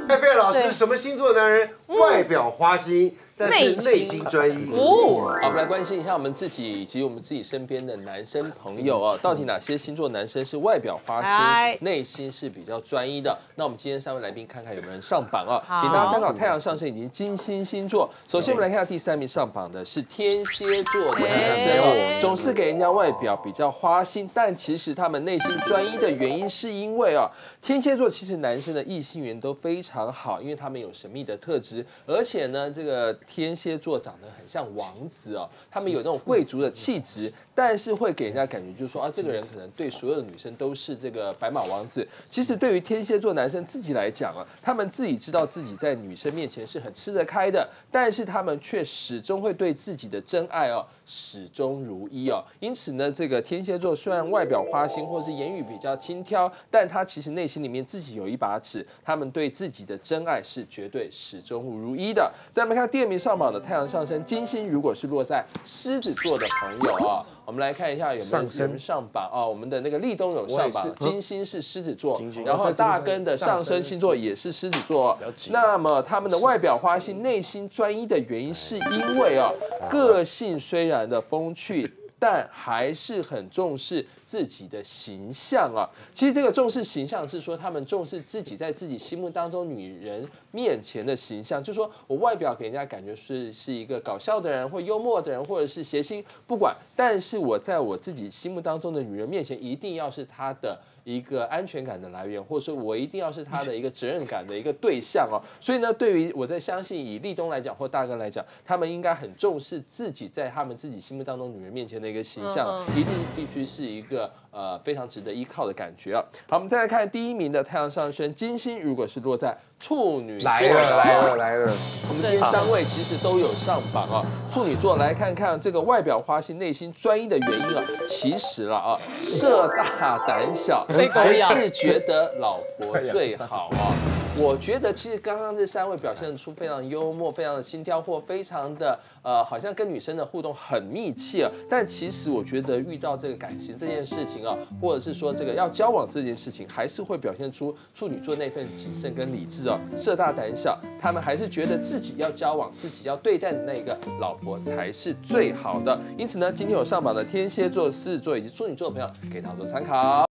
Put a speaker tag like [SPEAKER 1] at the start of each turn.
[SPEAKER 1] 艾菲尔老师，什么星座男人外表花心，但是内心专一？
[SPEAKER 2] 好，我们来关心一下我们自己以及我们自己身边的男生朋友哦，到底哪些星座男生是外表花心，内心是比较专一的？那我们今天3位来宾看看有没有人上榜哦，请大家参考太阳上升以及金星星座。首先我们来看到第3名上榜的是天蝎座的男生哦，总是给人家外表比较花心，但其实他们内心专一的原因是因为哦，天蝎座其实男生的异性缘都非常好，因为他们有神秘的特质，而且呢，这个天蝎座长得很像王子哦，他们有那种贵族的气质，但是会给人家感觉就是说啊，这个人可能对所有的女生都是这个白马王子。其实对于天蝎座男生自己来讲啊，他们自己知道自己在女生面前是很吃得开的，但是他们却始终会对自己的真爱哦始终如一哦。因此呢，这个天蝎座虽然外表花心或是言语比较轻佻，但他其实内心里面自己有一把尺，他们对自己的真爱是绝对始终如一的。再来看第2名上榜的太阳上升金星，如果是落在狮子座的朋友啊，我们来看一下有没有人上榜啊？我们的那个立冬有上榜，金星是狮子座，然后大根的上升星座也是狮子座。那么他们的外表花心、内心专一的原因，是因为啊，个性虽然的风趣，但还是很重视自己的形象啊。其实这个重视形象是说，他们重视自己在自己心目当中女人面前的形象，就是说我外表给人家感觉是一个搞笑的人，或幽默的人，或者是谐星，不管。但是我在我自己心目当中的女人面前，一定要是她的一个安全感的来源，或者说我一定要是她的一个责任感的一个对象哦。所以呢，对于我在相信以立冬来讲或大根来讲，他们应该很重视自己在他们自己心目当中女人面前的一个形象，一定必须是一个非常值得依靠的感觉啊。好，我们再来看第1名的太阳上升金星，如果是落在处女座，来了！我们今天3位其实都有上榜啊。处女座来看看这个外表花心、内心专一的原因啊，其实了啊，色大胆小，还是觉得老婆最好啊。我觉得其实刚刚这3位表现出非常幽默、非常的轻佻，或非常的好像跟女生的互动很密切啊。但其实我觉得遇到这个感情这件事情啊，或者是说这个要交往这件事情，还是会表现出处女座那份谨慎跟理智哦。色大胆小，他们还是觉得自己要交往、自己要对待的那个老婆才是最好的。因此呢，今天有上榜的天蝎座、狮子座以及处女座的朋友，给他做参考。